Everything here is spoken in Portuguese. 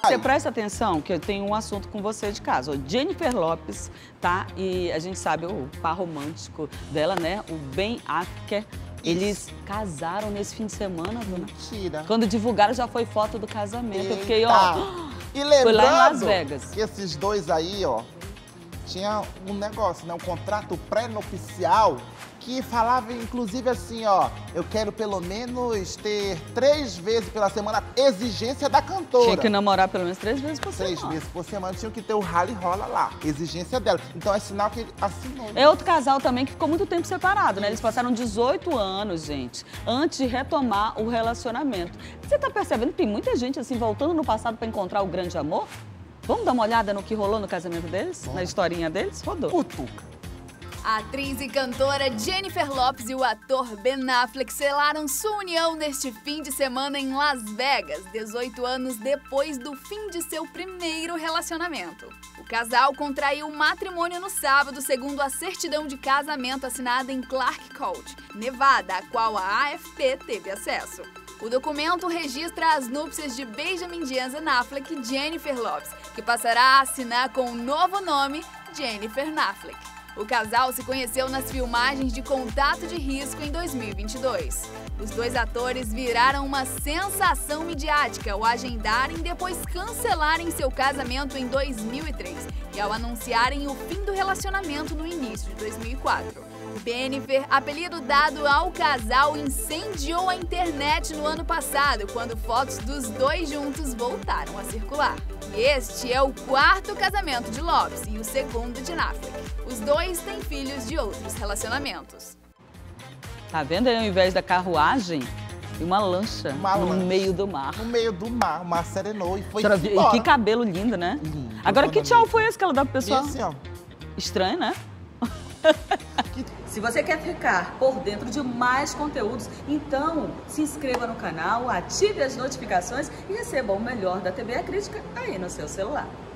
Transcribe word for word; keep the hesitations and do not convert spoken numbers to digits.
Você presta atenção que eu tenho um assunto com você de casa. O Jennifer Lopez, tá? E a gente sabe o par romântico dela, né? O Ben Affleck. Eles casaram nesse fim de semana, Bruna. Mentira. Quando divulgaram já foi foto do casamento. Eita. Eu fiquei, ó... E lembrando foi lá em Las Vegas. Que esses dois aí, ó, tinha um negócio, né? Um contrato pré-nupcial que falava, inclusive, assim, ó, eu quero pelo menos ter três vezes pela semana, exigência da cantora. Tinha que namorar pelo menos três vezes por Três semana. vezes por semana, tinha que ter o rala e rola lá, exigência dela. Então é sinal que ele assinou. É outro casal também que ficou muito tempo separado, né? Eles passaram dezoito anos, gente, antes de retomar o relacionamento. Você tá percebendo que tem muita gente, assim, voltando no passado para encontrar o grande amor? Vamos dar uma olhada no que rolou no casamento deles? Bom. Na historinha deles? Rodou. Cutuca. A atriz e cantora Jennifer Lopez e o ator Ben Affleck selaram sua união neste fim de semana em Las Vegas, dezoito anos depois do fim de seu primeiro relacionamento. O casal contraiu matrimônio no sábado, segundo a certidão de casamento assinada em Clark County, Nevada, a qual a A F P teve acesso. O documento registra as núpcias de Benjamin Jensen Affleck e Jennifer Lopez, que passará a assinar com o novo nome Jennifer Affleck. O casal se conheceu nas filmagens de Contato de Risco em dois mil e vinte e dois. Os dois atores viraram uma sensação midiática ao agendarem e depois cancelarem seu casamento em dois mil e três e ao anunciarem o fim do relacionamento no início de dois mil e quatro. Bennifer, apelido dado ao casal, incendiou a internet no ano passado, quando fotos dos dois juntos voltaram a circular. E este é o quarto casamento de Lopez e o segundo de Affleck. Os dois têm filhos de outros relacionamentos. Tá vendo aí, ao invés da carruagem, uma lancha Uma no lancha. meio do mar. No meio do mar, o mar serenou e foi Senhora, e embora. que cabelo lindo, né? Lindo, Agora, que dona tchau Mita. foi esse que ela dá pro pessoal? E assim, ó. Estranho, né? Se você quer ficar por dentro de mais conteúdos, então se inscreva no canal, ative as notificações e receba o melhor da T V A Crítica aí no seu celular.